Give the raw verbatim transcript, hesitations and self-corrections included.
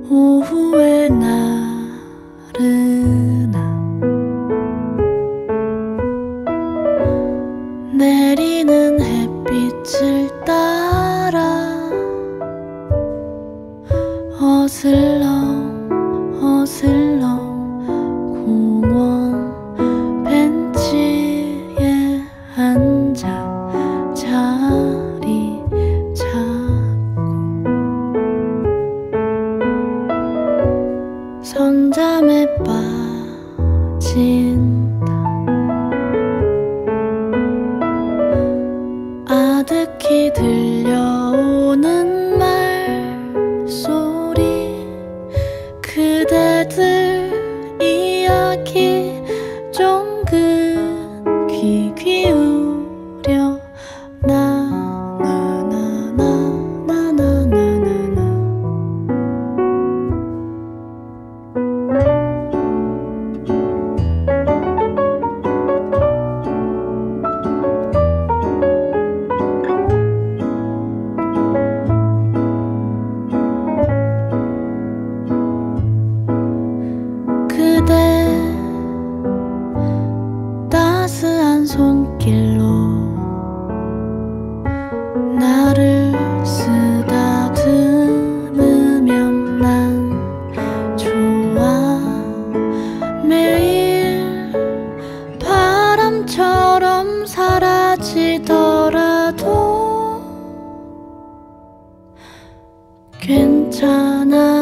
오후에 나른한 내리는 햇빛을 따라 어슬렁 어슬렁 공원 벤치에 앉아 자리 잡고 선잠에 빠진다. 아득히 들려오는 말소리 그대들 이야기 쫑긋 귀 기울여 나나나나나나나나나 그대 따스한 손길로 나를 쓰다듬으면 난 좋아. 매일 바람처럼 사라지더라도 괜찮아.